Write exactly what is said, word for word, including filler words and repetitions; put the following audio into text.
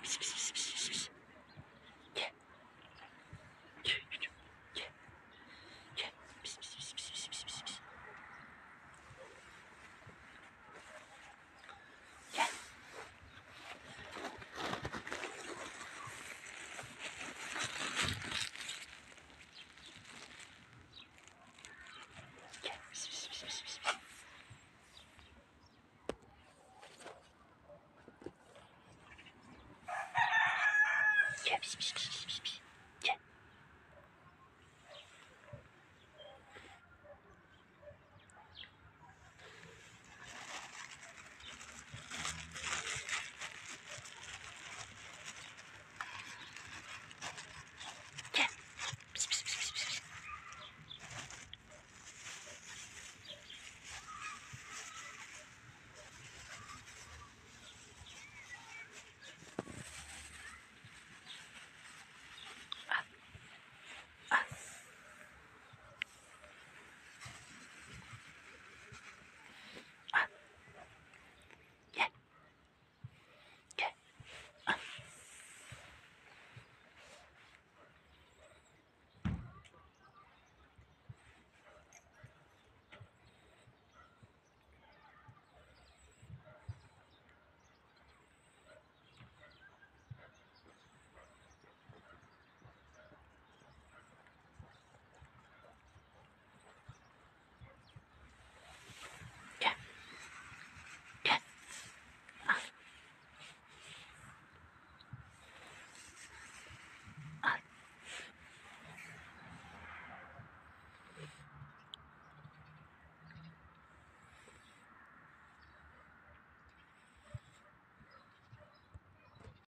Pis pis pis pis pis pis. Gel. Gel gel gel. Gel. Pis pis pis pis pis pis pis pis. Gel. Gel. Pis pis pis pis pis pis. Gel pis pis pis.